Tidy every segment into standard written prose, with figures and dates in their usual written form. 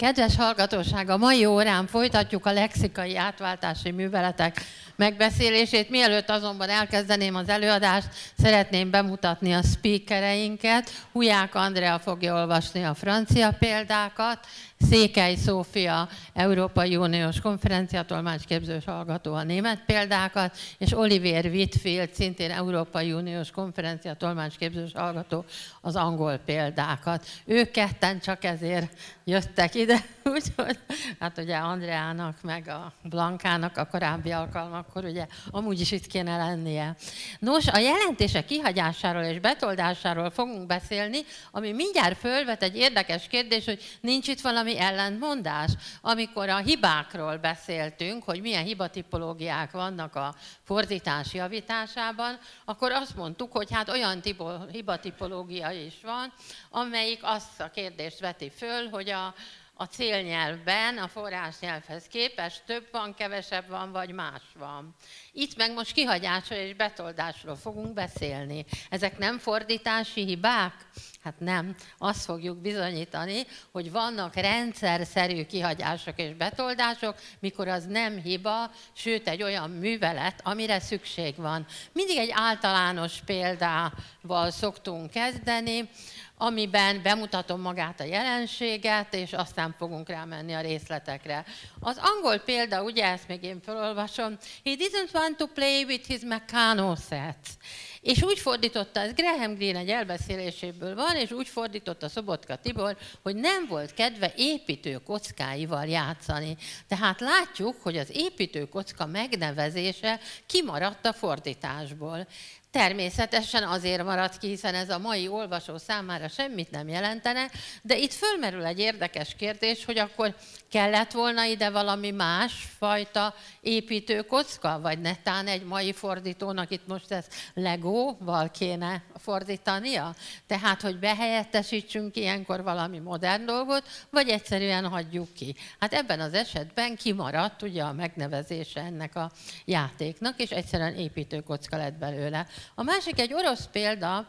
Kedves hallgatóság, a mai órán folytatjuk a lexikai átváltási műveletek megbeszélését. Mielőtt azonban elkezdeném az előadást, szeretném bemutatni a speakereinket. Huják Andrea fogja olvasni a francia példákat, Székely Szófia, Európai Uniós konferenciatolmácsképzős hallgató a német példákat, és Olivier Whitfield, szintén Európai Uniós konferenciatolmácsképzős hallgató, az angol példákat. Ők ketten csak ezért jöttek ide, úgyhogy hát ugye Andreának meg a Blankának a korábbi alkalmakkor ugye amúgy is itt kéne lennie. Nos, a jelentések kihagyásáról és betoldásáról fogunk beszélni, ami mindjárt fölvet egy érdekes kérdés, hogy nincs itt valami ellentmondás. Amikor a hibákról beszéltünk, hogy milyen hibatipológiák vannak a fordítás javításában, akkor azt mondtuk, hogy hát olyan hibatipológia is van, amelyik azt a kérdést veti föl, hogy a célnyelvben a forrásnyelvhez képest több van, kevesebb van, vagy más van. Itt meg most kihagyásról és betoldásról fogunk beszélni. Ezek nem fordítási hibák? Hát nem. Azt fogjuk bizonyítani, hogy vannak rendszerszerű kihagyások és betoldások, mikor az nem hiba, sőt egy olyan művelet, amire szükség van. Mindig egy általános példával szoktunk kezdeni, amiben bemutatom magát a jelenséget, és aztán fogunk rámenni a részletekre. Az angol példa, ugye ezt még én felolvasom, he didn't want to play with his Meccano sets. És úgy fordította, ez Graham Greene egy elbeszéléséből van, és úgy fordította Szobotka Tibor, hogy nem volt kedve építő kockáival játszani. Tehát látjuk, hogy az építőkocka megnevezése kimaradt a fordításból. Természetesen azért maradt ki, hiszen ez a mai olvasó számára semmit nem jelentene, de itt fölmerül egy érdekes kérdés, hogy akkor kellett volna ide valami más fajta építőkocka, vagy netán egy mai fordítónak itt most ezt Legóval kéne fordítania? Tehát, hogy behelyettesítsünk ilyenkor valami modern dolgot, vagy egyszerűen hagyjuk ki. Hát ebben az esetben kimaradt ugye a megnevezése ennek a játéknak, és egyszerűen építőkocka lett belőle. A másik egy orosz példa,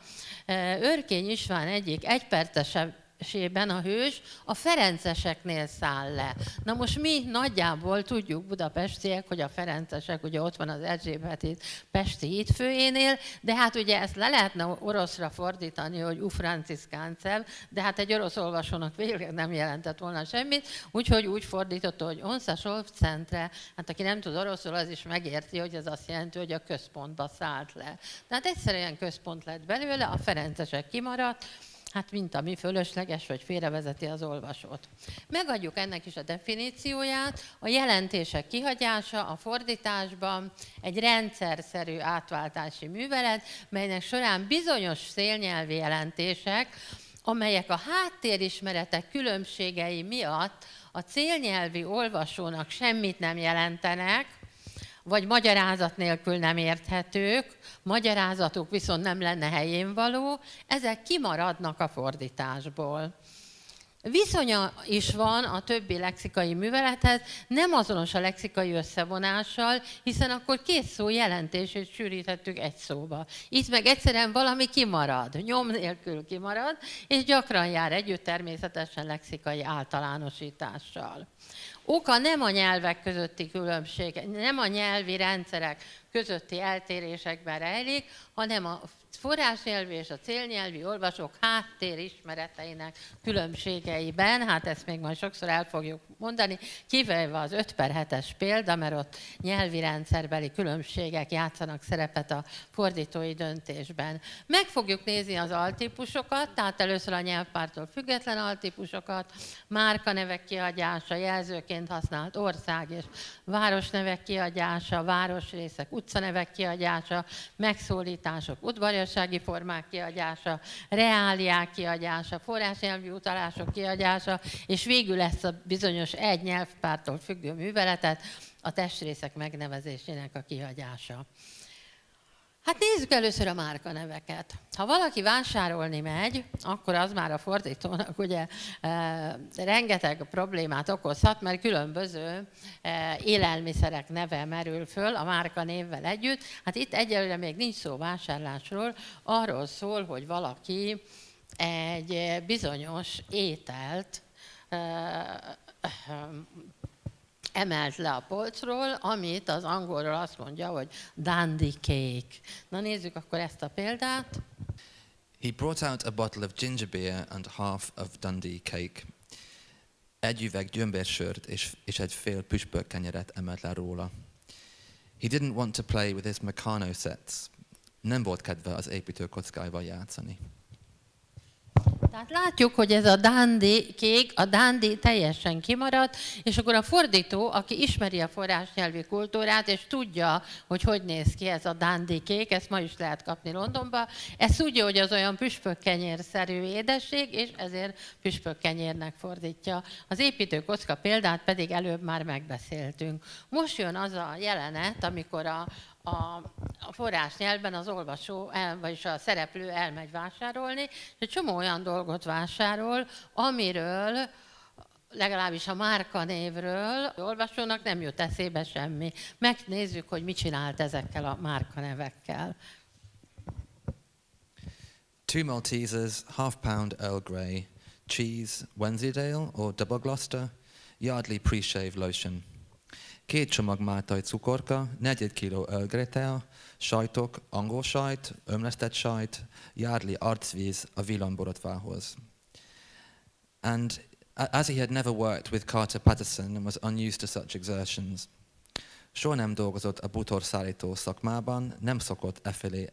Örkény István egyik egypercesében a hős a ferenceseknél száll le. Na most mi nagyjából tudjuk budapestiek, hogy a ferencesek, ugye ott van az Erzsébet pesti hídfőjénél, de hát ugye ezt le lehetne oroszra fordítani, hogy U Franciszkáncev, de hát egy orosz olvasónak végleg nem jelentett volna semmit, úgyhogy úgy fordította, hogy Onszasov centre, hát aki nem tud oroszul, az is megérti, hogy ez azt jelenti, hogy a központba szállt le. Tehát egyszerűen központ lett belőle, a ferencesek kimaradt, hát mint ami fölösleges, vagy félrevezeti az olvasót. Megadjuk ennek is a definícióját. A jelentések kihagyása a fordításban egy rendszerszerű átváltási művelet, melynek során bizonyos szélnyelvi jelentések, amelyek a háttérismeretek különbségei miatt a célnyelvi olvasónak semmit nem jelentenek, vagy magyarázat nélkül nem érthetők, magyarázatuk viszont nem lenne helyén való, ezek kimaradnak a fordításból. Viszonya is van a többi lexikai művelethez, nem azonos a lexikai összevonással, hiszen akkor két szó jelentését sűrítettük egy szóba. Itt meg egyszerűen valami kimarad, nyom nélkül kimarad, és gyakran jár együtt természetesen lexikai általánosítással. Oka nem a nyelvek közötti különbség, nem a nyelvi rendszerek közötti eltérésekben rejlik, hanem a forrásnyelvi és a célnyelvi olvasók háttérismereteinek különbségeiben, hát ezt még majd sokszor el fogjuk mondani, kivéve az 5/7-es példa, mert ott nyelvi rendszerbeli különbségek játszanak szerepet a fordítói döntésben. Meg fogjuk nézni az altípusokat, tehát először a nyelvpártól független altípusokat, márkanevek kihagyása, jelzőként használt ország és városnevek kihagyása, városrészek, utcanevek kihagyása, megszólítások, udvariassági formák kihagyása, reáliák kihagyása, forrásnyelvi utalások kihagyása, és végül ezt a bizonyos egy nyelvpártól függő műveletet, a testrészek megnevezésének a kihagyása. Hát nézzük először a márkaneveket. Ha valaki vásárolni megy, akkor az már a fordítónak ugye rengeteg problémát okozhat, mert különböző élelmiszerek neve merül föl a márkanévvel együtt. Hát itt egyelőre még nincs szó vásárlásról, arról szól, hogy valaki egy bizonyos ételt emelt le a polcról, amit az angolról azt mondja, hogy dandy cake. Na nézzük akkor ezt a példát. He brought out a bottle of ginger beer and half of Dundee cake. Egy üveg gyömbérsört és egy fél püspökkenyeret emelt le róla. He didn't want to play with his Meccano sets. Nem volt kedve az építőkockáival játszani. Tehát látjuk, hogy ez a dandy kék, a dandy teljesen kimaradt, és akkor a fordító, aki ismeri a forrásnyelvi kultúrát, és tudja, hogy hogy néz ki ez a dandy kék, ezt ma is lehet kapni Londonban, ezt tudja, hogy az olyan püspökkenyérszerű édesség, és ezért püspökkenyérnek fordítja. Az építőkocka példát pedig előbb már megbeszéltünk. Most jön az a jelenet, amikor a forrásnyelvben az olvasó, vagyis a szereplő elmegy vásárolni, és egy csomó olyan dolgot vásárol, amiről, legalábbis a márkanévről, az olvasónak nem jut eszébe semmi. Megnézzük, hogy mit csinált ezekkel a márkanevekkel. 2 Maltesers, half pound Earl Grey, cheese, Wensleydale or Double Gloucester, Yardley pre-shave lotion. 2 csomag máltai cukorka, 4 kiló Earl Grey tea, sajtok, angol sajt, ömlesztett sajt, Yardley arcvíz a villanyborotvához. And as he had never worked with Carter Patterson and was unused to such exertions, soha nem dolgozott a bútorszállító szakmában, nem szokott efelé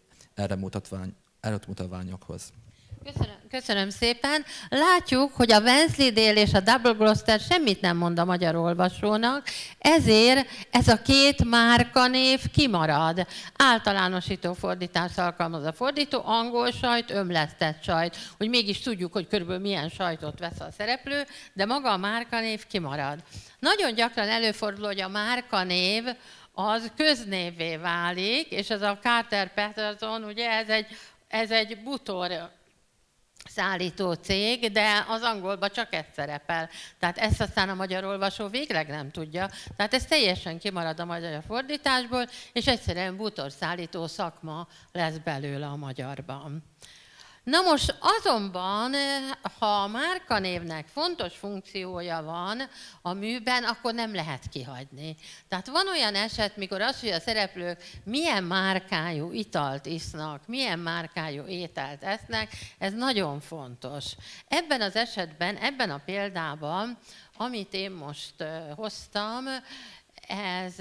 mutatmányokhoz. Köszönöm szépen. Látjuk, hogy a Wensleydale és a Double Gloucester semmit nem mond a magyar olvasónak, ezért ez a 2 márkanév kimarad. Általánosító fordítást alkalmaz a fordító, angol sajt, ömlesztett sajt, hogy mégis tudjuk, hogy körülbelül milyen sajtot vesz a szereplő, de maga a márkanév kimarad. Nagyon gyakran előfordul, hogy a márkanév az köznévvé válik, és ez a Carter Patterson, ugye ez egy bútor szállító cég, de az angolban csak ez szerepel. Tehát ezt aztán a magyar olvasó végleg nem tudja. Tehát ez teljesen kimarad a magyar fordításból, és egyszerűen bútorszállító szakma lesz belőle a magyarban. Na most azonban, ha a márkanévnek fontos funkciója van a műben, akkor nem lehet kihagyni. Tehát van olyan eset, mikor az, hogy a szereplők milyen márkájú italt isznak, milyen márkájú ételt esznek, ez nagyon fontos. Ebben az esetben, ebben a példában, amit én most hoztam, ez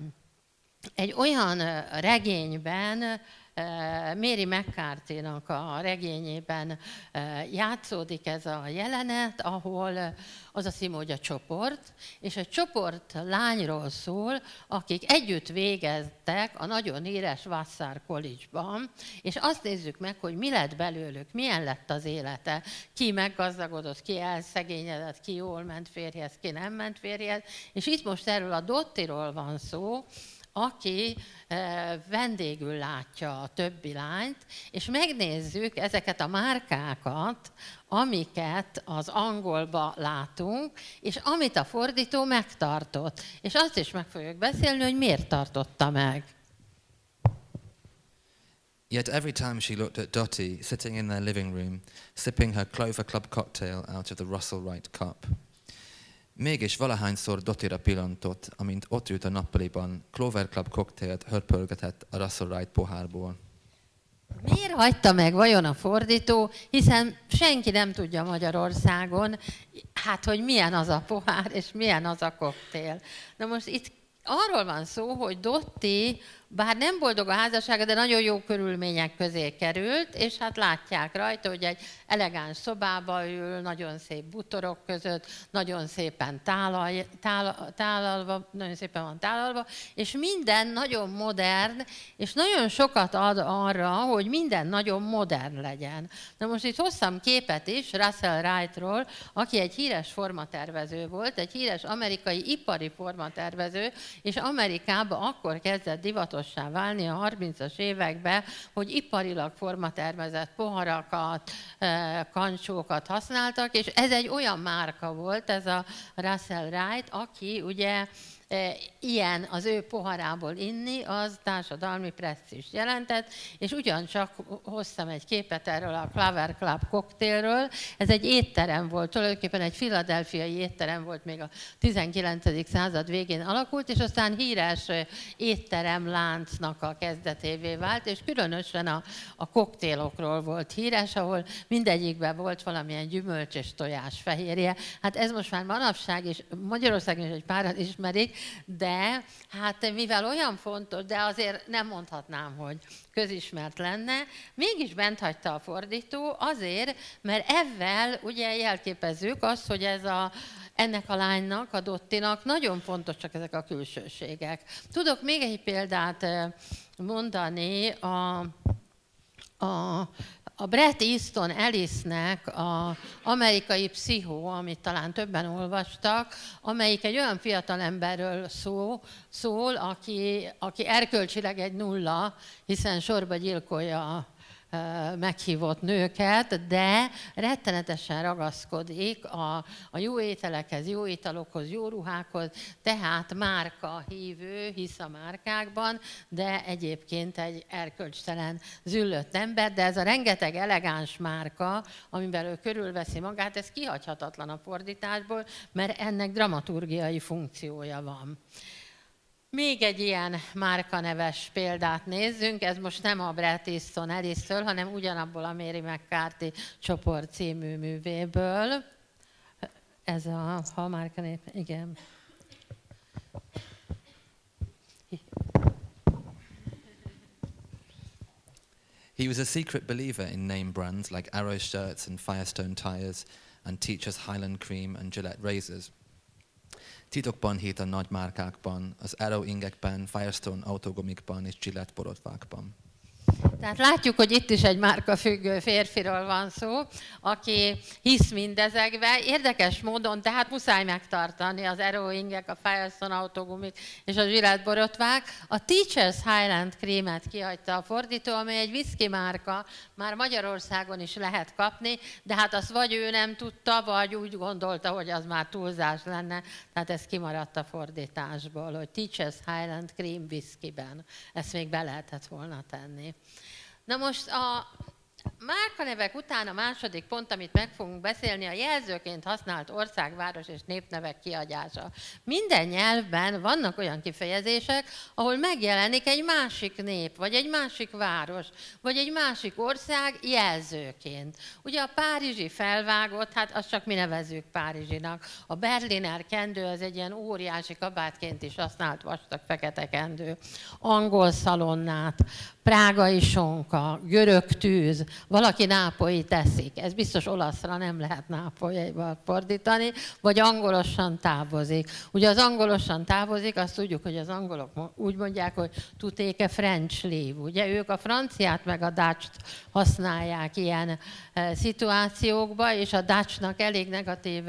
egy olyan regényben, Mary McCarthy-nak a regényében játszódik ez a jelenet, ahol az a cím, hogy a csoport, és egy csoport lányról szól, akik együtt végeztek a nagyon híres Vassar College-ban, és azt nézzük meg, hogy mi lett belőlük, milyen lett az élete, ki meggazdagodott, ki elszegényedett, ki jól ment férjhez, ki nem ment férjhez, és itt most erről a Dottiról van szó, aki vendégül látja a többi lányt, és megnézzük ezeket a márkákat, amiket az angolba látunk, és amit a fordító megtartott. És azt is meg fogjuk beszélni, hogy miért tartotta meg. Yet every time she looked at Dottie sitting in their living room, sipping her Clover Club cocktail out of the Russell Wright cup, mégis valahányszor Dottira pillantott, amint ott ült a nappaliban, Clover Club cocktailt hörpölgetett a Russell Wright pohárból. Miért hagyta meg vajon a fordító, hiszen senki nem tudja Magyarországon, hát hogy milyen az a pohár és milyen az a koktél. Na most itt arról van szó, hogy Dotti, bár nem boldog a házassága, de nagyon jó körülmények közé került, és hát látják rajta, hogy egy elegáns szobába ül, nagyon szép bútorok között, nagyon szépen nagyon szépen van tálalva, és minden nagyon modern, és nagyon sokat ad arra, hogy minden nagyon modern legyen. Na most itt hoztam képet is Russell Wrightról, aki egy híres formatervező volt, egy híres amerikai ipari formatervező, és Amerikában akkor kezdett divatossá válni a 30-as években, hogy iparilag formatervezett poharakat, kancsókat használtak, és ez egy olyan márka volt, ez a Russell Wright, aki ugye ilyen az ő poharából inni, az társadalmi presztízst jelentett, és ugyancsak hoztam egy képet erről a Clover Club koktélről. Ez egy étterem volt, tulajdonképpen egy philadelphiai étterem volt, még a 19. század végén alakult, és aztán híres étteremláncnak a kezdetévé vált, és különösen a koktélokról volt híres, ahol mindegyikben volt valamilyen gyümölcs és tojás fehérje. Hát ez most már manapság, és Magyarországon is egy páran ismerik, de hát mivel olyan fontos, de azért nem mondhatnám, hogy közismert lenne, mégis bent hagyta a fordító azért, mert ezzel ugye jelképezzük azt, hogy ennek a lánynak, a Dottinak nagyon fontosak ezek a külsőségek. Tudok még egy példát mondani a Bret Easton Ellisnek az Amerikai Pszichó, amit talán többen olvastak, amelyik egy olyan fiatalemberről szól, aki erkölcsileg egy nulla, hiszen sorba gyilkolja meghívott nőket, de rettenetesen ragaszkodik a jó ételekhez, jó italokhoz, jó ruhákhoz, tehát márka hívő, hisz a márkákban, de egyébként egy erkölcstelen, züllött ember, de ez a rengeteg elegáns márka, amiben ő körülveszi magát, ez kihagyhatatlan a fordításból, mert ennek dramaturgiai funkciója van. Még egy ilyen márkaneves példát nézzünk, ez most nem a Bret Easton Ellis-től, hanem ugyanabból a Mary McCarthy csoport című művéből. Ez a márkanév, igen. He was a secret believer in name brands like Arrow shirts and Firestone tires and Teacher's Highland cream and Gillette razors. Titokban hitt a nagy márkákban, az Arrow ingekben, Firestone autógumikban és Gillette borotvákban. Tehát látjuk, hogy itt is egy márkafüggő férfiról van szó, aki hisz mindezekbe. Érdekes módon, tehát muszáj megtartani az Arrow ingek, a Firestone autógumik és a Gillette borotvák. A Teacher's Highland krémet kihagyta a fordító, amely egy whisky márka, már Magyarországon is lehet kapni, de hát azt vagy ő nem tudta, vagy úgy gondolta, hogy az már túlzás lenne, tehát ez kimaradt a fordításból, hogy Teacher's Highland Cream whiskyben. Ezt még be lehetett volna tenni. Na most a márkanevek után a második pont, amit meg fogunk beszélni, a jelzőként használt ország, város és népnevek kiadása. Minden nyelvben vannak olyan kifejezések, ahol megjelenik egy másik nép, vagy egy másik város, vagy egy másik ország jelzőként. Ugye a párizsi felvágott, hát azt csak mi nevezzük Párizsinak. A berliner kendő az egy ilyen óriási kabátként is használt vastag fekete kendő. Angol szalonnát, prágai sonka, görög tűz, valaki nápolyi teszik. Ez biztos olaszra nem lehet nápolyaival fordítani, vagy angolosan távozik. Ugye az angolosan távozik, azt tudjuk, hogy az angolok úgy mondják, hogy to take a French leave. Ugye ők a franciát meg a Dutch-t használják ilyen szituációkba, és a Dutch-nak elég negatív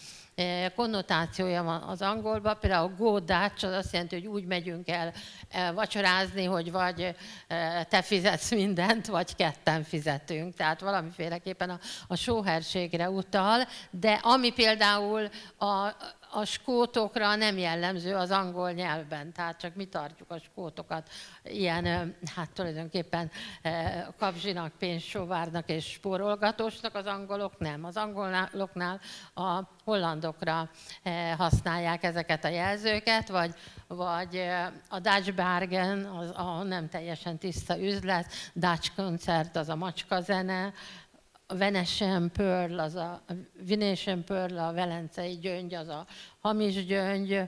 konnotációja van az angolban, például go Dutch, az azt jelenti, hogy úgy megyünk el vacsorázni, hogy vagy te fizetsz mindent, vagy ketten fizetünk. Tehát valamiféleképpen a sóherségre utal, de ami például a skótokra nem jellemző az angol nyelvben, tehát csak mi tartjuk a skótokat ilyen, hát tulajdonképpen kapzsinak, pénzsóvárnak és spórolgatósnak, az angolok nem. Az angoloknál a hollandokra használják ezeket a jelzőket, vagy a Dutch bargain, az a nem teljesen tiszta üzlet, Dutch concert, az a macskazene, a Venetian Pearl, Venetian Pearl, a velencei gyöngy, az a hamis gyöngy,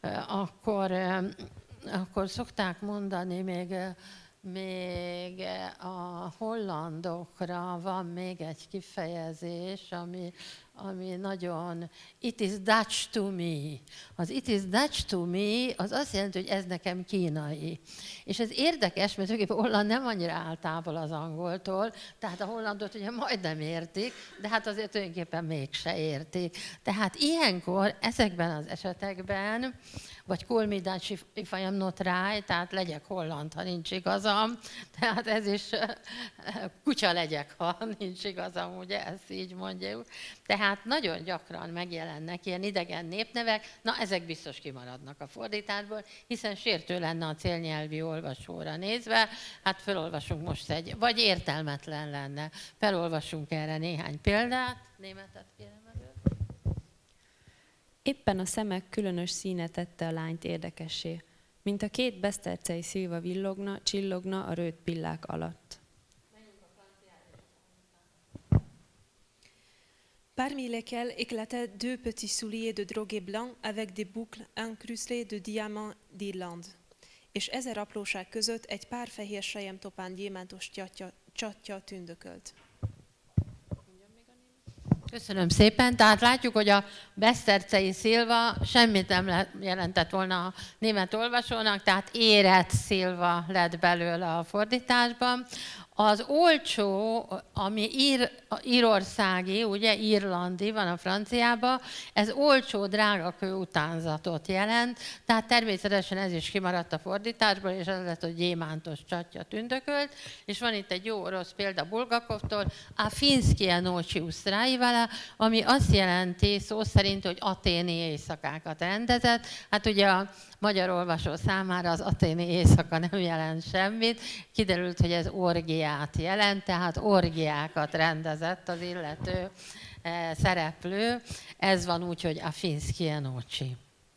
akkor szokták mondani még a hollandokra van még egy kifejezés, ami nagyon, it is Dutch to me. Az it is Dutch to me, az azt jelenti, hogy ez nekem kínai. És ez érdekes, mert tulajdonképpen holland nem annyira áll távol az angoltól, tehát a hollandot ugye majdnem értik, de hát azért tulajdonképpen mégse értik. Tehát ilyenkor, ezekben az esetekben vagy call me Dutch if I am not right, tehát legyek holland, ha nincs igazam. Tehát ez is kutya legyek, ha nincs igazam, ugye ezt így mondjuk. Tehát nagyon gyakran megjelennek ilyen idegen népnevek, na ezek biztos kimaradnak a fordításból, hiszen sértő lenne a célnyelvi olvasóra nézve, hát felolvasunk most vagy értelmetlen lenne. Felolvasunk erre néhány példát. Németet kérem elő. Éppen a szemek különös színe tette a lányt érdekessé, mint a két besztercei szilva villogna, csillogna a rőt pillák alatt. Parmi lesquels éclataient deux petits souliers de drogué blanc avec des boucles incrustées de diamants d'Irlande. És ezer apróság között egy pár fehér selyemtopán gyémántos csatja tündökölt. Köszönöm szépen. Tehát látjuk, hogy a besztercei szilva semmit nem jelentett volna a német olvasónak, tehát érett szilva lett belőle a fordításban. Az olcsó, ami írországi, ugye irlandi van a franciában, ez olcsó, drága kő utánzatot jelent, tehát természetesen ez is kimaradt a fordításból, és ez lett, hogy gyémántos csatja tündökölt, és van itt egy jó orosz példa Bulgakovtól, a finskie noci usztráivala, ami azt jelenti szó szerint, hogy aténi éjszakákat rendezett. Hát ugye a magyar olvasó számára az aténi éjszaka nem jelent semmit, kiderült, hogy ez orgiát jelent, tehát orgiákat rendezett az illető szereplő. Ez van úgy, hogy a finskie noci.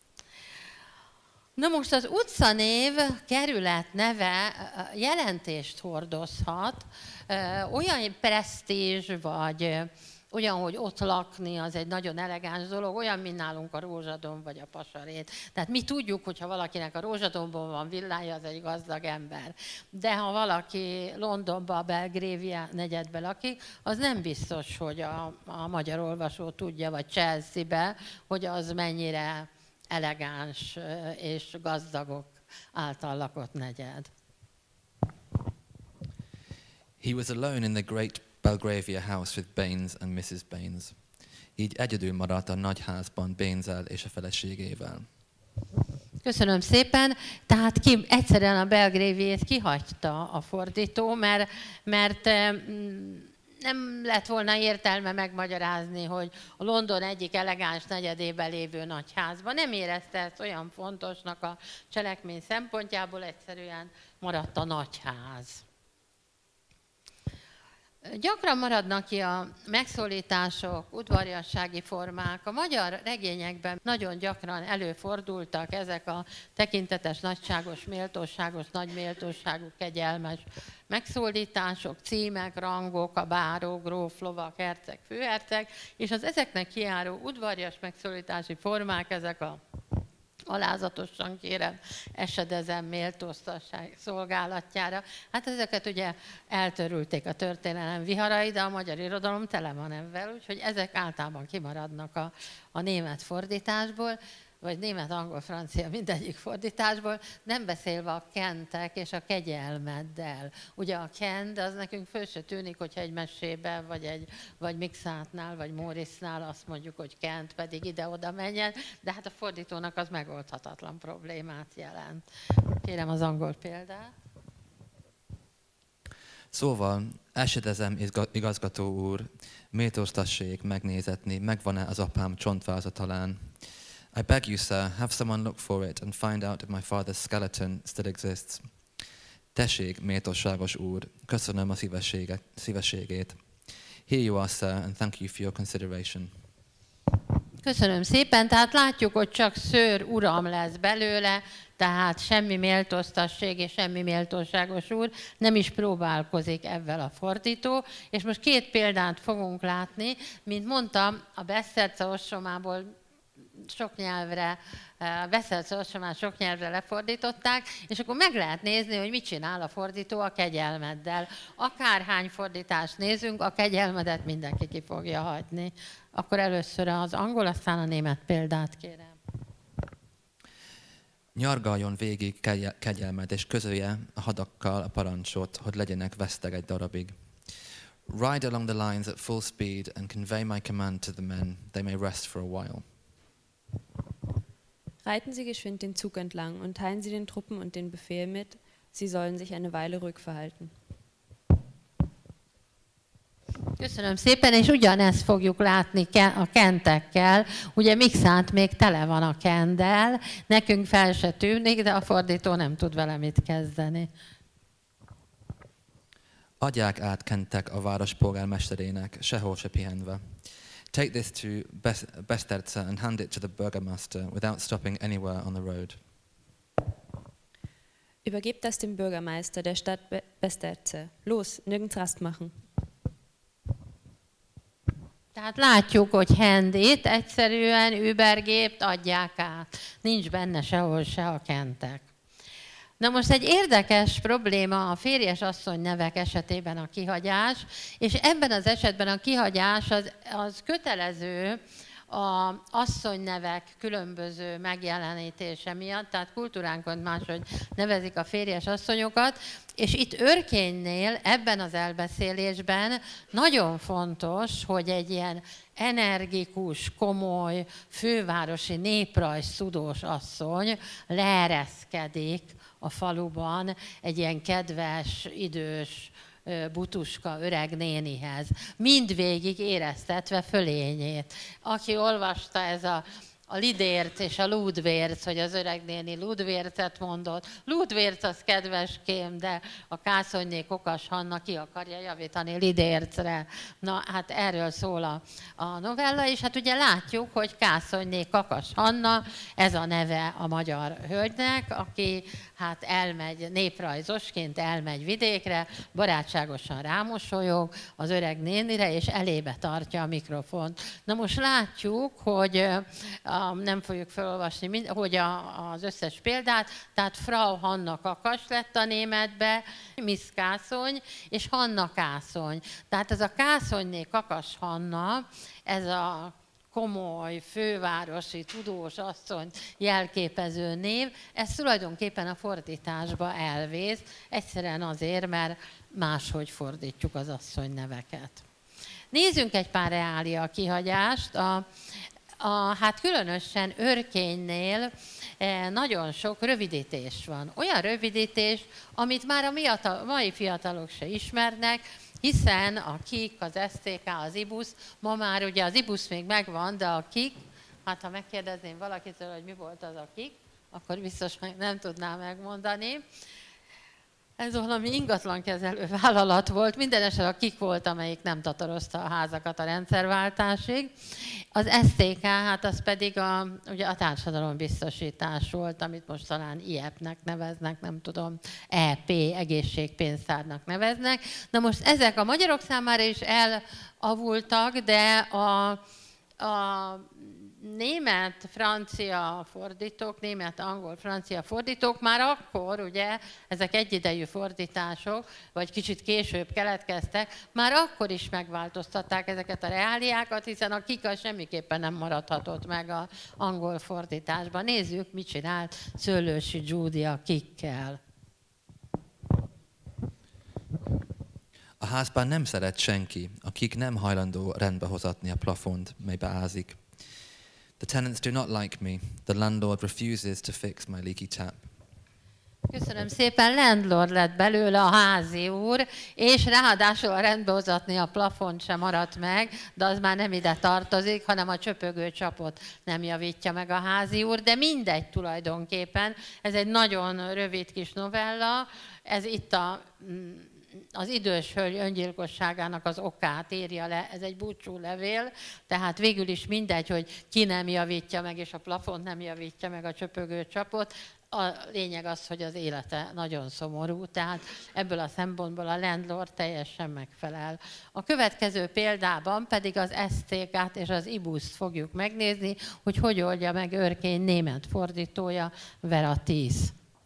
Na most az utcanév, kerület neve jelentést hordozhat, olyan presztízs vagy olyan, hogy ott lakni, az egy nagyon elegáns dolog, olyan, mint nálunk a Rózsadomb vagy a Pasarét. Tehát mi tudjuk, hogyha valakinek a Rózsadombon van villája, az egy gazdag ember. De ha valaki Londonba, a Belgravia negyedbe lakik, az nem biztos, hogy a magyar olvasó tudja, vagy Chelsea-be, hogy az mennyire elegáns és gazdagok által lakott negyed. He was alone in the great Belgravia house with Baines and Mrs. Baines. Így egyedül maradt a nagy házban Baines-el és a feleségével. Köszönöm szépen. Tehát egyszerűen a Belgraviét kihagyta a fordító, mert nem lett volna értelme megmagyarázni, hogy a London egyik elegáns negyedében lévő nagyházban. Nem érezte ezt olyan fontosnak a cselekmény szempontjából, egyszerűen maradt a nagyház. Gyakran maradnak ki a megszólítások, udvariassági formák. A magyar regényekben nagyon gyakran előfordultak ezek a tekintetes, nagyságos, méltóságos, nagy méltóságú, kegyelmes megszólítások, címek, rangok, a báró, gróf, lovag, herceg, főherceg, és az ezeknek kijáró udvarias megszólítási formák, ezek a alázatosan kérem, esedezem méltóztasság szolgálatjára. Hát ezeket ugye eltörülték a történelem viharai, de a magyar irodalom tele van ebben, úgyhogy ezek általában kimaradnak a német fordításból, vagy német, angol, francia, mindegyik fordításból, nem beszélve a kentek és a kegyelmeddel. Ugye a kend, az nekünk föl se tűnik, hogyha egy mesében, vagy Mixátnál, vagy Mórisznál azt mondjuk, hogy kent, pedig ide-oda menjen, de hát a fordítónak az megoldhatatlan problémát jelent. Kérem az angol példát. Szóval, esedezem, igazgató úr, méltóztassék megnézetni, megvan-e az apám csontváza talán. I beg you, sir, have someone look for it and find out if my father's skeleton still exists. Tessék, méltóságos úr, köszönöm a szívességét. Here you are, sir, and thank you for your consideration. Köszönöm szépen, tehát látjuk, hogy csak Sir uram lesz belőle, tehát semmi méltóztasség és semmi méltóságos úr, nem is próbálkozik ezzel a fordító. És most két példát fogunk látni, mint mondtam, a Beszterce ostromából sok nyelvre, Beszterce ostromát sok nyelvre lefordították, és akkor meg lehet nézni, hogy mit csinál a fordító a kegyelmeddel. Akárhány fordítást nézünk, a kegyelmedet mindenki ki fogja hagyni. Akkor először az angol, aztán a német példát kérem. Nyargaljon végig kegyelmed, és közölje a hadakkal a parancsot, hogy legyenek veszteg egy darabig. Ride along the lines at full speed and convey my command to the men, they may rest for a while. Reiten Sie geschwind den Zug entlang und teilen Sie den Truppen und den Befehl mit, sie sollen sich eine Weile ruhig verhalten. Köszönöm szépen, és ugyanezt fogjuk látni a kentekkel. Ugye Mixánt még tele van a kenddel, nekünk fel se tűnik, de a fordító nem tud vele mit kezdeni. Adják át Kentek a város polgármesterének, sehol se pihenve. Take this to Beszterce and hand it to the Bürgermeister without stopping anywhere on the road. Übergebt das dem Bürgermeister der Stadt Beszterce. Los, nirgends Rast machen. Tehát látjuk, hogy handit egyszerűen übergébt adják át. Nincs benne sehol se a kentek. Na most egy érdekes probléma a férjes asszony nevek esetében a kihagyás, és ebben az esetben a kihagyás az kötelező az asszonynevek különböző megjelenítése miatt, tehát kultúránkon máshogy nevezik a férjes asszonyokat, és itt Örkénynél, ebben az elbeszélésben nagyon fontos, hogy egy ilyen energikus, komoly, fővárosi néprajz tudós asszony leereszkedik a faluban egy ilyen kedves, idős, butuska öreg nénihez, mindvégig éreztetve fölényét. Aki olvasta ez a Lidért és a Ludvérc, hogy az öreg néni Ludvércet mondott. Ludvérc az kedveském, de a Kászonnyé Kokas Hanna ki akarja javítani Lidércre. Na, hát erről szól a novella, és hát ugye látjuk, hogy Kászonnyé Kakas Hanna, ez a neve a magyar hölgynek, aki hát elmegy, néprajzosként elmegy vidékre, barátságosan rámosolyog az öreg nénire, és elébe tartja a mikrofont. Na most látjuk, hogy nem fogjuk felolvasni, hogy az összes példát, tehát Frau Hanna Kakas lett a németbe, Miss Kászony és Hanna Kászony. Tehát ez a Kászonyné Kakas Hanna, ez a komoly, fővárosi, tudós asszony jelképező név, ez tulajdonképpen a fordításba elvész, egyszerűen azért, mert máshogy fordítjuk az asszony neveket. Nézzünk egy pár reália kihagyást. Hát különösen Örkénynél nagyon sok rövidítés van. Olyan rövidítés, amit már a mai fiatalok se ismernek, hiszen a KIK, az STK, az IBUS, ma már ugye az IBUS még megvan, de a KIK, hát ha megkérdezném valakitől, hogy mi volt az a KIK, akkor biztos nem tudná megmondani. Ez valami ingatlankezelő vállalat volt, minden esetre a KIK volt, amelyik nem tatarozta a házakat a rendszerváltásig. Az STK, hát az pedig ugye a társadalombiztosítás volt, amit most talán IEP-nek neveznek, nem tudom, EP, egészségpénztárnak neveznek. Na most ezek a magyarok számára is elavultak, de a német-francia fordítók, német-angol-francia fordítók már akkor, ugye, ezek egyidejű fordítások, vagy kicsit később keletkeztek, már akkor is megváltoztatták ezeket a reáliákat, hiszen a KIK semmiképpen nem maradhatott meg az angol fordításban. Nézzük, mit csinált Szőlősi Judy a KIK-kel. A házban nem szeret senki, akik nem hajlandó rendbe hozatni a plafont, mely beázik. The tenants do not like me. The landlord refuses to fix my leaky tap. Köszönöm szépen, landlord lett belőle a házi úr, és ráadásul a rendbehozatni a plafont sem maradt meg, de az már nem ide tartozik, hanem a csöpögő csapot nem javítja meg a házi úr, de mindegy tulajdonképpen. Ez egy nagyon rövid kis novella, ez itt az idős hölgy öngyilkosságának az okát írja le, ez egy búcsú levél, tehát végül is mindegy, hogy ki nem javítja meg, és a plafont nem javítja meg a csöpögő csapot. A lényeg az, hogy az élete nagyon szomorú, tehát ebből a szempontból a landlord teljesen megfelel. A következő példában pedig az STK-t és az IBUS-t fogjuk megnézni, hogy oldja meg Örkény német fordítója, Vera Thies.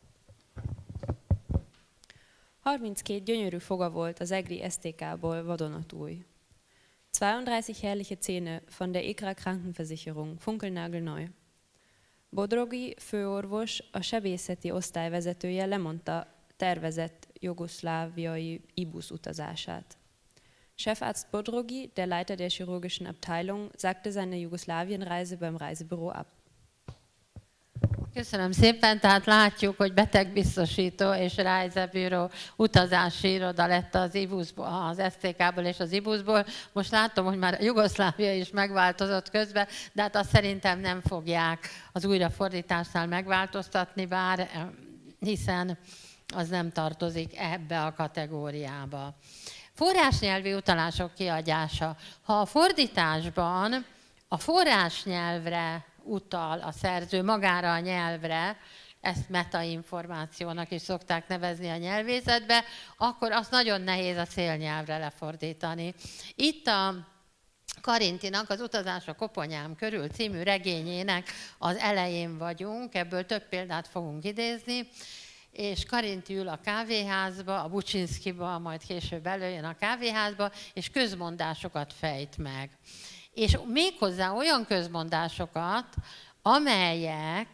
32 gyönyörű foga volt az egri STK-ból vadonatúj. 32 herrliche Zähne von der EKRA Krankenversicherung, funkelnagelneu. Bodrogi főorvos, a sebészeti osztályvezetője lemondta tervezett jugoszláviai IBUS utazását. Chefarzt Bodrogi, der Leiter der chirurgischen Abteilung, sagte seine Jugoslawien-Reise beim Reisebüro ab. Köszönöm szépen, tehát látjuk, hogy betegbiztosító és Reisebüro utazási iroda lett az IBUS-ból, az STK-ból és az IBUS-ból. Most látom, hogy már Jugoszlávia is megváltozott közben, de hát azt szerintem nem fogják az újrafordításnál megváltoztatni, bár hiszen az nem tartozik ebbe a kategóriába. Forrásnyelvi utalások kiadása. Ha a fordításban a forrásnyelvre utal a szerző, magára a nyelvre, ezt metainformációnak is szokták nevezni a nyelvészetbe, akkor azt nagyon nehéz a célnyelvre lefordítani. Itt a Karintinak az Utazás a Koponyám körül című regényének az elején vagyunk, ebből több példát fogunk idézni, és Karinti ül a kávéházba, a Bucsinszkiba, majd később előjön a kávéházba, és közmondásokat fejt meg. És méghozzá olyan közmondásokat, amelyek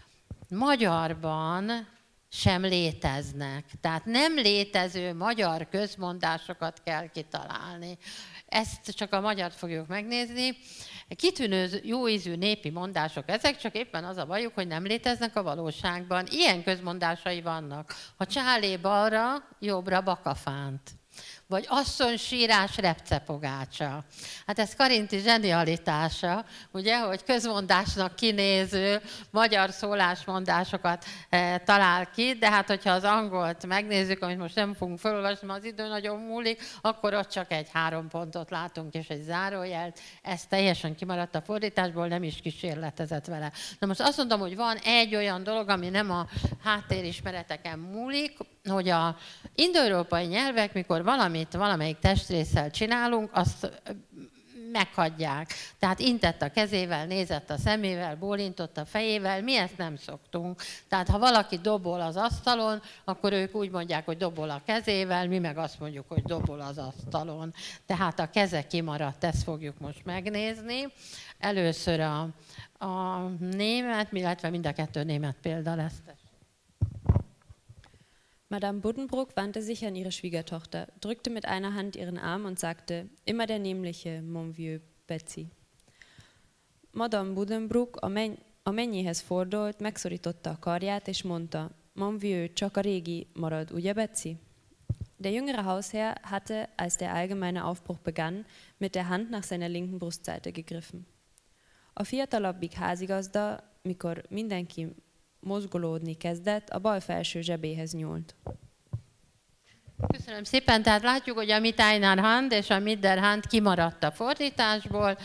magyarban sem léteznek. Tehát nem létező magyar közmondásokat kell kitalálni. Ezt csak a magyart fogjuk megnézni. Kitűnő, jóízű népi mondások ezek, csak éppen az a bajuk, hogy nem léteznek a valóságban. Ilyen közmondásai vannak. Ha csálé balra, jobbra bakafánt. Vagy asszony sírás repcepogácsa. Hát ez Karinti zsenialitása, ugye, hogy közmondásnak kinéző magyar szólásmondásokat talál ki, de hát hogyha az angolt megnézzük, amit most nem fogunk felolvasni, mert az idő nagyon múlik, akkor ott csak egy 3 pontot látunk és egy zárójelt. Ez teljesen kimaradt a fordításból, nem is kísérletezett vele. Na most azt mondom, hogy van egy olyan dolog, ami nem a háttérismereteken múlik, hogy a indoeurópai nyelvek, mikor valamelyik testrésszel csinálunk, azt meghagyják. Tehát intett a kezével, nézett a szemével, bólintott a fejével, mi ezt nem szoktunk. Tehát ha valaki dobol az asztalon, akkor ők úgy mondják, hogy dobol a kezével, mi meg azt mondjuk, hogy dobol az asztalon. Tehát a keze kimaradt, ezt fogjuk most megnézni. Először a német, illetve mind a 2 német példa lesz. Madame Buddenbrook wandte sich an ihre Schwiegertochter, drückte mit einer Hand ihren Arm und sagte, immer der Nämliche, mon vieux Betsy. Madame Buddenbrook amennyihez fordult, megszorította a karját, és mondta, mon vieux, csak a régi marad, ugye Betsy? Der jüngere Hausherr hatte, als der allgemeine Aufbruch begann, mit der Hand nach seiner linken Brustseite gegriffen. A fiatalabbik házigazda, mikor mindenki mozgolódni kezdett, a bal felső zsebéhez nyúlt. Köszönöm szépen, tehát látjuk, hogy a mit einer Hand és a mit der Hand kimaradt a fordításból,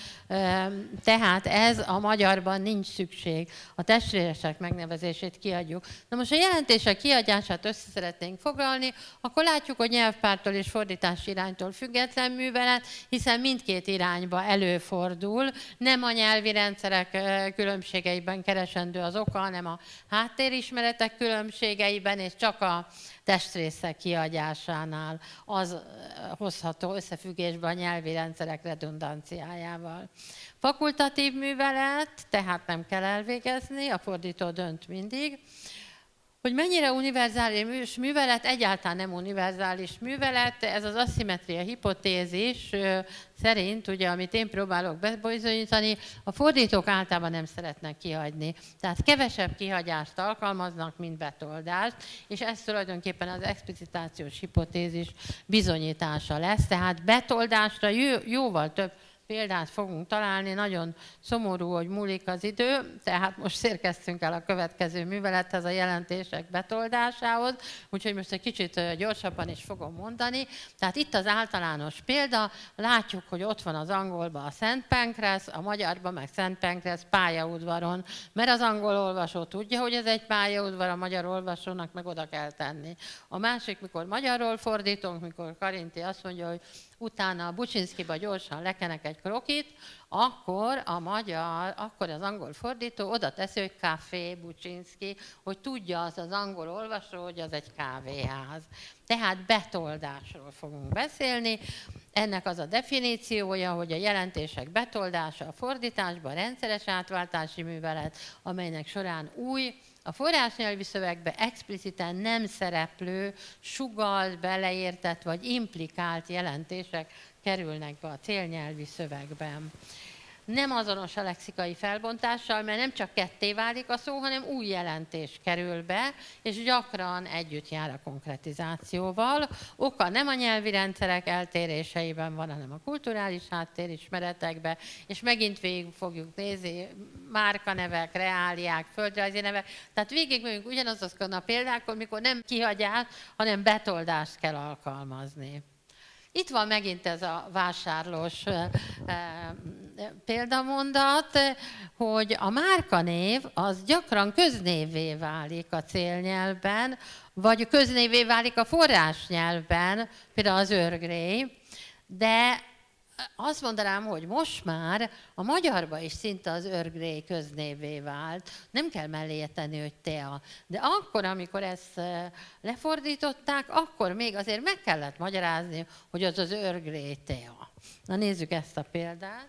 tehát ez a magyarban nincs szükség. A testvéresek megnevezését kiadjuk. Na most a jelentések kiadását össze szeretnénk foglalni, akkor látjuk, hogy nyelvpártól és fordítási iránytól független művelet, hiszen mindkét irányba előfordul. Nem a nyelvi rendszerek különbségeiben keresendő az oka, hanem a háttérismeretek különbségeiben, és csak a testrészek kiadásánál az hozható összefüggésbe a nyelvi rendszerek redundanciájával. Fakultatív művelet, tehát nem kell elvégezni, a fordító dönt mindig. Hogy mennyire univerzális művelet, egyáltalán nem univerzális művelet, ez az asszimetria hipotézis szerint, ugye, amit én próbálok bebizonyítani, a fordítók általában nem szeretnek kihagyni. Tehát kevesebb kihagyást alkalmaznak, mint betoldást, és ez tulajdonképpen az explicitációs hipotézis bizonyítása lesz. Tehát betoldásra jóval több példát fogunk találni, nagyon szomorú, hogy múlik az idő, tehát most érkeztünk el a következő művelethez, a jelentések betoldásához, úgyhogy most egy kicsit gyorsabban is fogom mondani. Tehát itt az általános példa, látjuk, hogy ott van az angolban a Szent Pancras, a magyarban meg Szent Pancras pályaudvaron, mert az angol olvasó tudja, hogy ez egy pályaudvar, a magyar olvasónak meg oda kell tenni. A másik, mikor magyarról fordítunk, mikor Karinti azt mondja, hogy utána a Bucsinszkiba gyorsan lekenek egy krokit, akkor az angol fordító oda teszi, hogy Café Bucsinszki, hogy tudja az angol olvasó, hogy az egy kávéház. Tehát betoldásról fogunk beszélni. Ennek az a definíciója, hogy a jelentések betoldása a fordításban rendszeres átváltási művelet, amelynek során új, a forrásnyelvi szövegbe expliciten nem szereplő, sugalt, beleértett vagy implikált jelentések kerülnek be a célnyelvi szövegben. nem azonos a lexikai felbontással, mert nem csak ketté válik a szó, hanem új jelentés kerül be, és gyakran együtt jár a konkretizációval. Oka nem a nyelvi rendszerek eltéréseiben van, hanem a kulturális háttérismeretekben, és megint végig fogjuk nézni márkanevek, reáliák, földrajzi nevek. Tehát végig megyünk ugyanazokon a példákon, mikor nem kihagyás, hanem betoldást kell alkalmazni. Itt van megint ez a vásárlós példamondat, hogy a márkanév az gyakran köznévvé válik a célnyelvben, vagy köznévvé válik a forrásnyelvben, például az Earl Grey, de azt mondanám, hogy most már a magyarban is szinte az Earl Grey köznévvé vált. Nem kell melléje tenni, hogy tea. De akkor, amikor ezt lefordították, akkor még azért meg kellett magyarázni, hogy az az Earl Grey tea. Na nézzük ezt a példát.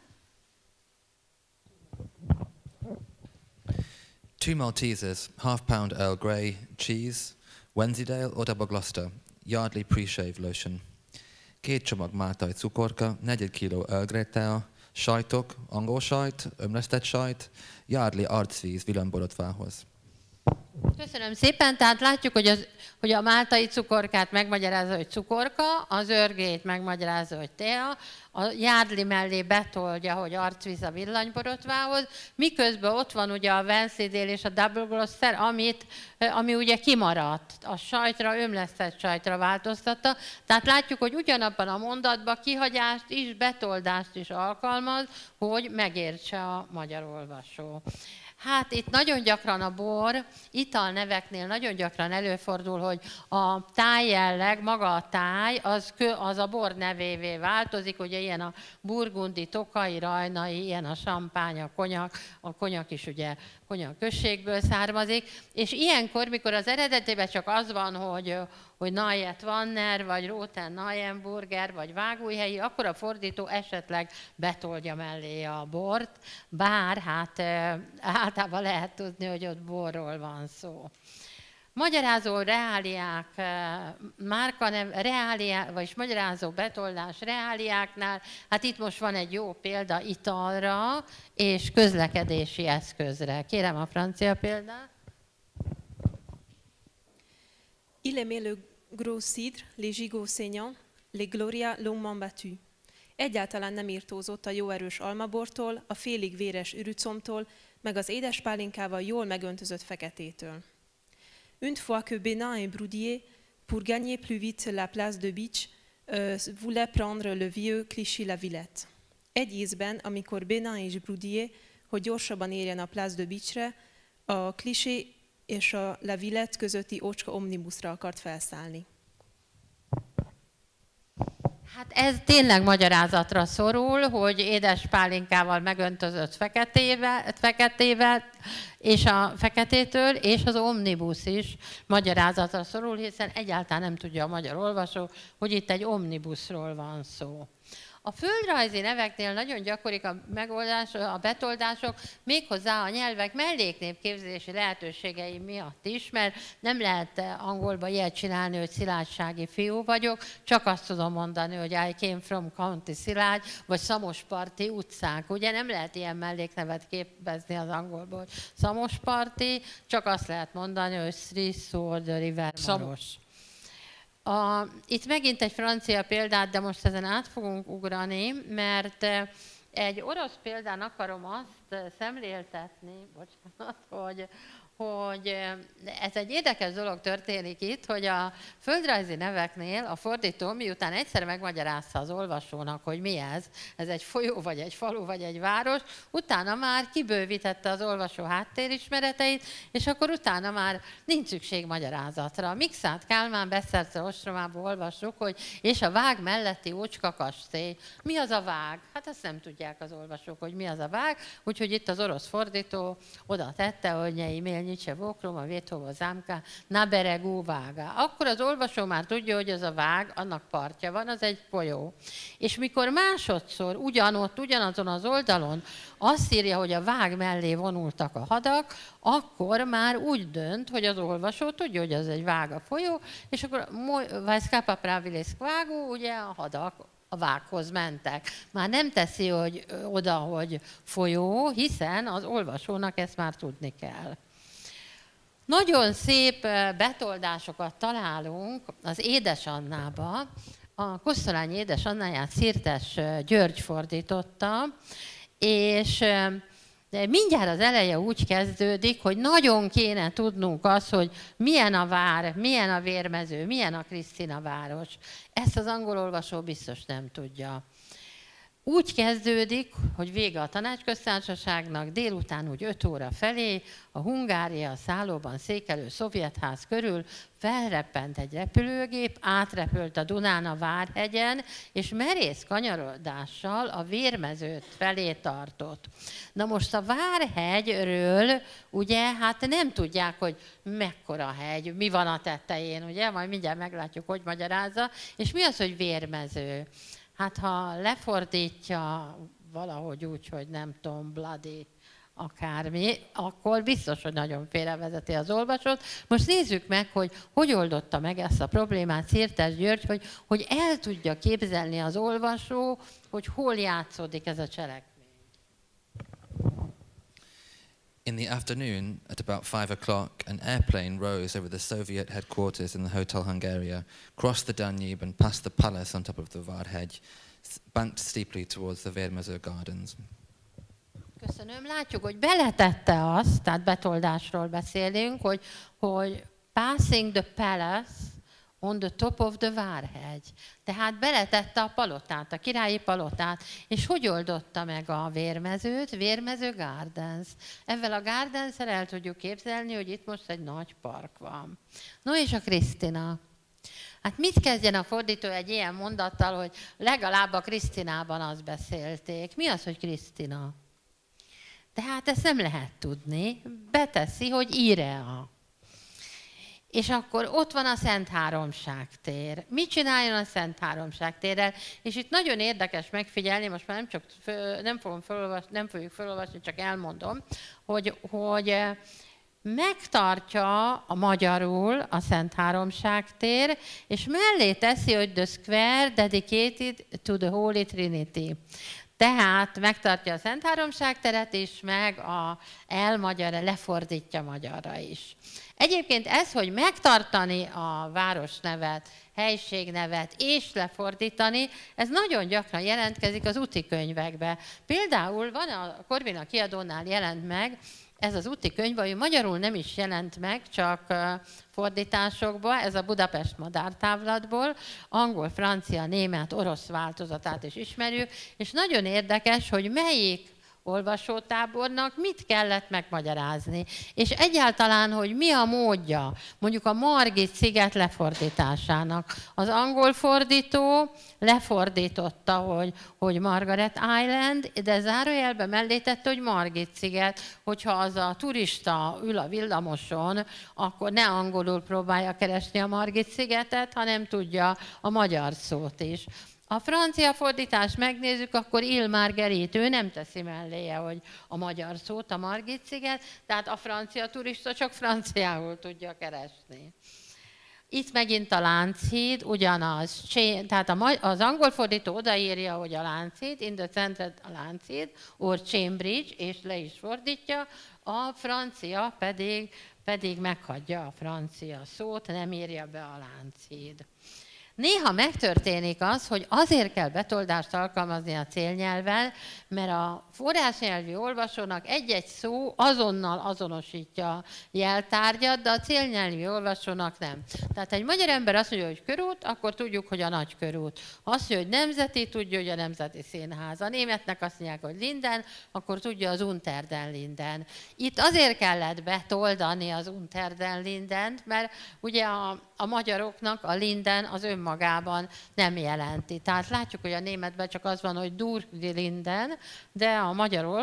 2 Maltesers, half pound Earl Grey cheese, Wensleydale or Double Gloucester, Yardley pre-shave lotion. 2 csomag máltai cukorka, 4 kg Earl Grey tea, sajtok, angol sajt, ömlesztett sajt, Yardley arcvíz villanyborotvához. Köszönöm szépen, tehát látjuk, hogy a máltai cukorkát megmagyarázza, hogy cukorka, az Earl Greyt megmagyarázza, hogy tea, a Yardley mellé betolja, hogy arcvíz a villanyborotvához, miközben ott van ugye a Wensleydale és a Double Gloucester, ami ugye kimaradt, a sajtra, ömlesztett sajtra változtatta. Tehát látjuk, hogy ugyanabban a mondatban kihagyást is, betoldást is alkalmaz, hogy megértse a magyar olvasó. Hát itt nagyon gyakran a bor, italneveknél nagyon gyakran előfordul, hogy a tájjelleg, maga a táj, az a bor nevévé változik, ugye ilyen a burgundi, tokai, rajnai, ilyen a sampány, a konyak is ugye konyak községből származik, és ilyenkor, mikor az eredetében csak az van, hogy Neuet Wanner, vagy Roten Neuenburger, vagy Vágújhelyi, akkor a fordító esetleg betolja mellé a bort, bár hát általában lehet tudni, hogy ott borról van szó. Magyarázó reáliák, vagyis magyarázó betoldás reáliáknál, hát itt most van egy jó példa italra és közlekedési eszközre. Kérem a francia példát. Il aimait le gros cidre, les gigots saignants, les glorias longuement battus. Egyáltalán nem irtózott a jó erős almabortól, a félig véres ürücomtól, meg az édes pálinkával jól megöntözött feketétől. Une fois que Bénin et Broudier, pour gagner plus vite la place de Bitche, voulaient prendre le vieux Clichy-la-Villette. Egy ízben, amikor Bénin és Broudier, hogy gyorsabban érjen a place de Bitche-re, a Clichy és a La Villette közötti ócska omnibuszra akart felszállni. Hát ez tényleg magyarázatra szorul, hogy édes pálinkával megöntözött feketével, és a feketétől, és az omnibusz is magyarázatra szorul, hiszen egyáltalán nem tudja a magyar olvasó, hogy itt egy omnibuszról van szó. A földrajzi neveknél nagyon gyakorik a betoldások, méghozzá a nyelvek melléknévképzési lehetőségei miatt is, mert nem lehet angolba ilyet csinálni, hogy Szilágysági fiú vagyok, csak azt tudom mondani, hogy I came from County Szilágy, vagy Szamosparti utcák. Ugye nem lehet ilyen melléknevet képezni az angolból, hogy Szamosparti, csak azt lehet mondani, hogy Three Sword River Maros. Itt megint egy francia példát, de most ezen át fogunk ugrani, mert egy orosz példán akarom azt szemléltetni, bocsánat, hogy ez egy érdekes dolog történik itt, hogy a földrajzi neveknél a fordító, miután egyszer megmagyarázta az olvasónak, hogy mi ez egy folyó, vagy egy falu, vagy egy város, utána már kibővítette az olvasó háttérismereteit, és akkor utána már nincs szükség magyarázatra. Mikszát Kálmán Beszterce ostromából olvassuk, hogy és a vág melletti ócska kastély. Mi az a vág? Hát ezt nem tudják az olvasók, hogy mi az a vág, úgyhogy itt az orosz fordító oda tette, hogy nyei a Véthova zámka, na beregú vágá. Akkor az olvasó már tudja, hogy az a vág, annak partja van, az egy folyó. És mikor másodszor ugyanazon az oldalon azt írja, hogy a vág mellé vonultak a hadak, akkor már úgy dönt, hogy az olvasó tudja, hogy az egy vág a folyó, és akkor Vajszkápa Právilészk vágó, ugye a hadak a vághoz mentek. Már nem teszi hogy oda, hogy folyó, hiszen az olvasónak ezt már tudni kell. Nagyon szép betoldásokat találunk az Édesannába. A Kosztolányi Édesannáját Szirtes György fordította, és mindjárt az eleje úgy kezdődik, hogy nagyon kéne tudnunk azt, hogy milyen a vár, milyen a Vérmező, milyen a Krisztina város. Ezt az angol olvasó biztos nem tudja. Úgy kezdődik, hogy vége a Tanácsköztársaságnak, délután úgy 5 óra felé a Hungária szállóban székelő szovjetház körül felreppent egy repülőgép, átrepült a Dunán a Várhegyen, és merész kanyarodással a Vérmezőt felé tartott. Na most a Várhegyről ugye hát nem tudják, hogy mekkora hegy, mi van a tetején, ugye? Majd mindjárt meglátjuk, hogy magyarázza. És mi az, hogy Vérmező? Hát ha lefordítja valahogy úgy, hogy nem tudom, bloody akármi, akkor biztos, hogy nagyon félrevezeti az olvasót. Most nézzük meg, hogy oldotta meg ezt a problémát Szirtes György, hogy el tudja képzelni az olvasó, hogy hol játszódik ez a cselekmény. In the afternoon, at about 5 o'clock, an airplane rose over the Soviet headquarters in the Hotel Hungaria, crossed the Danube and passed the palace on top of the Várhegy, banked steeply towards the Vérmező Gardens. Köszönöm. Látjuk, hogy beletette azt, tehát betoldásról beszélünk, hogy passing the palace on the top of the Várhegy. Tehát beletette a palotát, a királyi palotát. És hogy oldotta meg a Vérmezőt? Vérmező Gardens. Ezzel a Gardenszel el tudjuk képzelni, hogy itt most egy nagy park van. No és a Krisztina. Hát mit kezdjen a fordító egy ilyen mondattal, hogy legalább a Krisztinában azt beszélték. Mi az, hogy Krisztina? Tehát ezt nem lehet tudni. Beteszi, hogy Irea. És akkor ott van a Szent Háromság tér. Mit csináljon a Szent Háromság térrel? És itt nagyon érdekes megfigyelni, most már nem fogjuk felolvasni, csak elmondom, hogy megtartja a magyarul a Szent Háromság tér, és mellé teszi, hogy the square dedicated to the Holy Trinity. Tehát megtartja a Szent Háromság teret is, meg lefordítja magyarra is. Egyébként ez, hogy megtartani a városnevet, helységnevet és lefordítani, ez nagyon gyakran jelentkezik az úti könyvekbe. Például van a Corvina kiadónál jelent meg, ez az úti könyv, ami magyarul nem is jelent meg, csak fordításokba, ez a Budapest madártávlatból, angol, francia, német, orosz változatát is ismerjük, és nagyon érdekes, hogy melyik olvasótábornak mit kellett megmagyarázni. És egyáltalán, hogy mi a módja mondjuk a Margit-sziget lefordításának. Az angol fordító lefordította, hogy Margaret Island, de zárójelben mellé tette, hogy Margit-sziget, hogyha az a turista ül a villamoson, akkor ne angolul próbálja keresni a Margit-szigetet, hanem tudja a magyar szót is. Ha a francia fordítást megnézzük, akkor Il Marguerite, ő nem teszi melléje, hogy a magyar szót, a Margit-sziget, tehát a francia turista csak franciául tudja keresni. Itt megint a Lánchíd, ugyanaz, tehát az angol fordító odaírja, hogy a Lánchíd, in the center a Lánchíd, or Cambridge, és le is fordítja, a francia pedig meghagyja a francia szót, nem írja be a Lánchíd. Néha megtörténik az, hogy azért kell betoldást alkalmazni a célnyelvvel, mert a forrásnyelvű olvasónak egy-egy szó azonnal azonosítja a jeltárgyat, de a célnyelvű olvasónak nem. Tehát egy magyar ember azt mondja, hogy körút, akkor tudjuk, hogy a nagy körút. Ha azt mondja, hogy nemzeti, tudja, hogy a Nemzeti Színház. A németnek azt mondják, hogy Linden, akkor tudja az Unter den Linden. Itt azért kellett betoldani az Unter den Lindent, mert ugye a magyaroknak a Linden az önmagában nem jelenti. Tehát látjuk, hogy a németben csak az van, hogy Durch die Linden, de a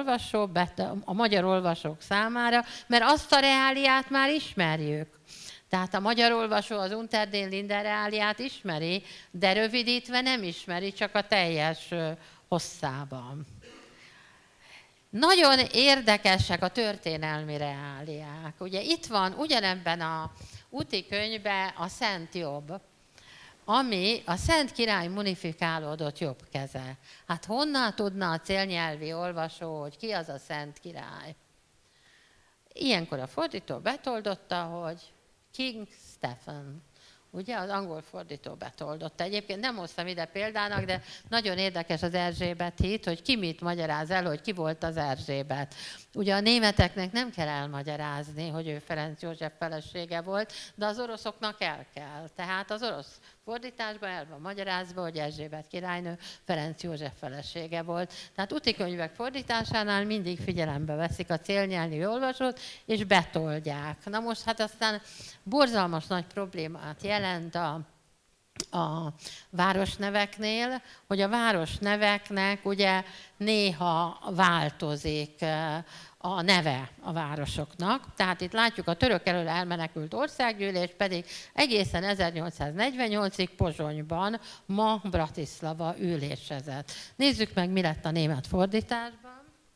magyar olvasók számára, mert azt a reáliát már ismerjük. Tehát a magyar olvasó az Unter den Linden reáliát ismeri, de rövidítve nem ismeri, csak a teljes hosszában. Nagyon érdekesek a történelmi reáliák. Ugye itt van ugyanebben a úti könyvben a Szent Jobb. ami a Szent Király munifikálódott jobb keze. Hát honnan tudna a célnyelvi olvasó, hogy ki az a Szent Király? Ilyenkor a fordító betoldotta, hogy King Stephen. Ugye, az angol fordító betoldotta. Egyébként nem hoztam ide példának, de nagyon érdekes az Erzsébet hit, hogy ki mit magyaráz el, hogy ki volt az Erzsébet. Ugye a németeknek nem kell elmagyarázni, hogy ő Ferenc József felesége volt, de az oroszoknak el kell. Tehát az orosz fordításban el van magyarázva, hogy Erzsébet királynő Ferenc József felesége volt. Tehát utikönyvek fordításánál mindig figyelembe veszik a célnyelvi olvasót, és betoldják. Na most hát aztán borzalmas nagy problémát jelent a városneveknél, hogy a városneveknek ugye néha változik a neve a városoknak. Tehát itt látjuk a török elől elmenekült országgyűlés pedig egészen 1848-ig Pozsonyban, ma Bratislava ülésezett. Nézzük meg, mi lett a német fordításban.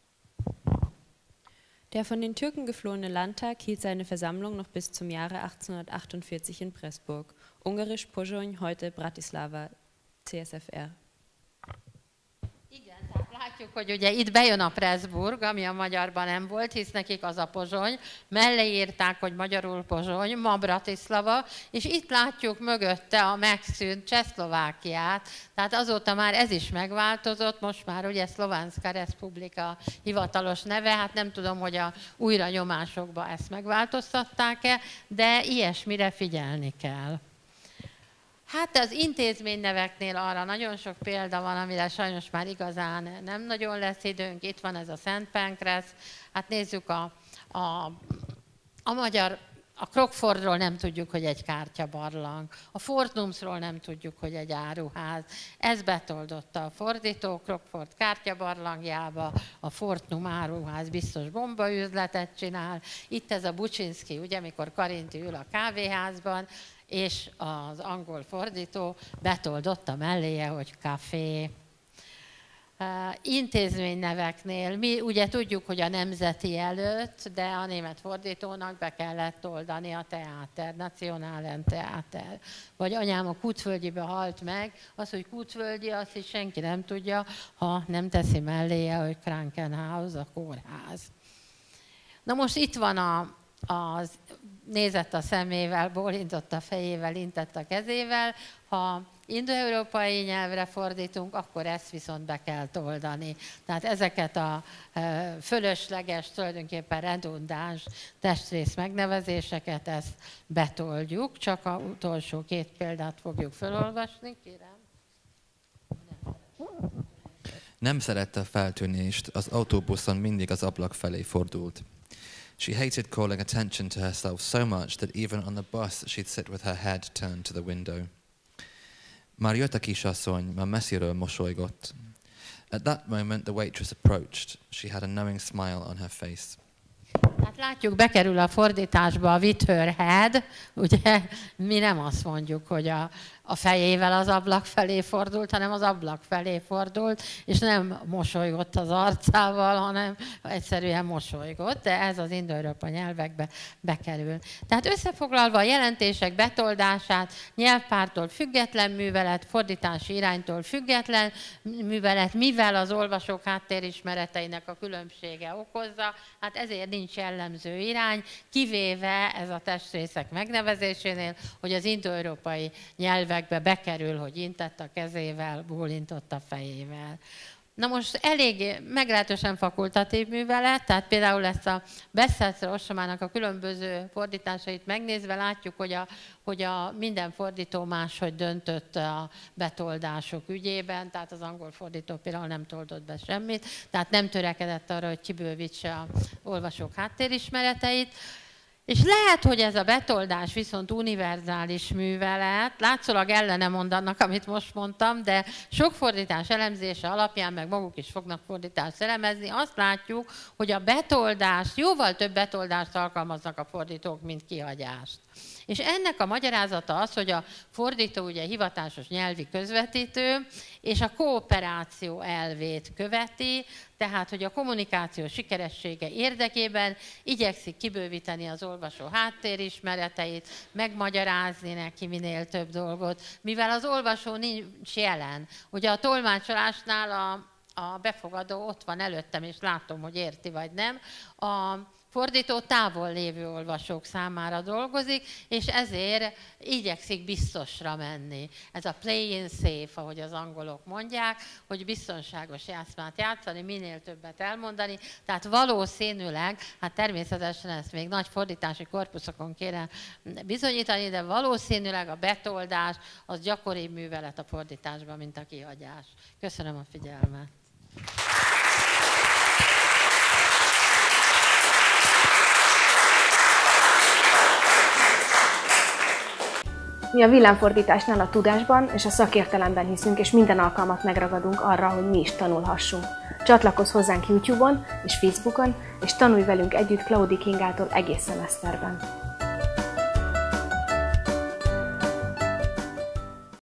Der von den Türken geflohene Landtag hielt seine Versammlung noch bis zum Jahre 1848 in Pressburg. Ungarisch Pozsony, heute Bratislava, CSFR. Igen, tehát látjuk, hogy ugye itt bejön a Pressburg, ami a magyarban nem volt, hisz nekik az a Pozsony, mellé írták, hogy magyarul Pozsony, ma Bratislava, és itt látjuk mögötte a megszűnt Csehszlovákiát, tehát azóta már ez is megváltozott, most már ugye Szlovánszka Republika hivatalos neve, hát nem tudom, hogy a újranyomásokban ezt megváltoztatták-e, de ilyesmire figyelni kell. Hát az intézményneveknél arra nagyon sok példa van, amire sajnos már igazán nem nagyon lesz időnk. Itt van ez a Szent Pankrász. Hát nézzük a magyar, a Crockfordról nem tudjuk, hogy egy kártyabarlang. A Fortnumsról nem tudjuk, hogy egy áruház. Ez betoldotta a fordító Crockford kártyabarlangjába, a Fortnum áruház biztos bombaüzletet csinál. Itt ez a Buczynski, ugye, amikor Karinti ül a kávéházban, és az angol fordító betoldotta melléje, hogy café. Intézményneveknél mi ugye tudjuk, hogy a nemzeti előtt, de a német fordítónak be kellett oldani a Theater, Nationalen Theater. Vagy anyám a Kútvölgyibe halt meg, az, hogy Kútvölgyi, azt is senki nem tudja, ha nem teszi melléje, hogy Krankenhaus, a kórház. Na most itt van az nézett a szemével, bólintott a fejével, intett a kezével. Ha indoeurópai nyelvre fordítunk, akkor ezt viszont be kell oldani. Tehát ezeket a fölösleges, tulajdonképpen redundáns testrész megnevezéseket, ezt betoldjuk. Csak az utolsó két példát fogjuk felolvasni, kérem. Nem szerette a feltűnést, az autóbuszon mindig az ablak felé fordult. She hated calling attention to herself so much that even on the bus she'd sit with her head turned to the window. Már jött a kisasszony, már messziről mosolygott. At that moment the waitress approached. She had a knowing smile on her face. Hát látjuk, bekerül a fordításba a with her head, ugye mi nem azt mondjuk, hogy a fejével az ablak felé fordult, hanem az ablak felé fordult, és nem mosolygott az arcával, hanem egyszerűen mosolygott, de ez az indoeurópai nyelvekbe bekerül. Tehát összefoglalva a jelentések betoldását, nyelvpártól független művelet, fordítási iránytól független művelet, mivel az olvasók háttérismereteinek a különbsége okozza, hát ezért nincs jellemző irány, kivéve ez a testrészek megnevezésénél, hogy az indoeurópai nyelvekbe bekerül, hogy intett a kezével, bólintott a fejével. Na most elég meglehetősen fakultatív művelet, tehát például ezt a Beszélszer ostomának a különböző fordításait megnézve látjuk, hogy a minden fordító máshogy döntött a betoldások ügyében, tehát az angol fordító például nem toldott be semmit, tehát nem törekedett arra, hogy kibővítse a olvasók háttérismereteit. És lehet, hogy ez a betoldás viszont univerzális művelet, látszólag ellene mond annak, amit most mondtam, de sok fordítás elemzése alapján, meg maguk is fognak fordítást elemezni, azt látjuk, hogy a betoldást, jóval több betoldást alkalmaznak a fordítók, mint kihagyást. És ennek a magyarázata az, hogy a fordító ugye hivatásos nyelvi közvetítő, és a kooperáció elvét követi, tehát, hogy a kommunikáció sikeressége érdekében igyekszik kibővíteni az olvasó háttérismereteit, megmagyarázni neki minél több dolgot, mivel az olvasó nincs jelen. Ugye a tolmácsolásnál a befogadó ott van előttem, és látom, hogy érti vagy nem. A fordító távol lévő olvasók számára dolgozik, és ezért igyekszik biztosra menni. Ez a play in safe, ahogy az angolok mondják, hogy biztonságos játszmát játszani, minél többet elmondani. Tehát valószínűleg, hát természetesen ezt még nagy fordítási korpuszokon kéne bizonyítani, de valószínűleg a betoldás az gyakoribb művelet a fordításban, mint a kihagyás. Köszönöm a figyelmet. Mi a villámfordításnál a tudásban és a szakértelemben hiszünk, és minden alkalmat megragadunk arra, hogy mi is tanulhassunk. Csatlakozz hozzánk YouTube-on és Facebookon, és tanulj velünk együtt Claudi Kingától egész szemeszterben.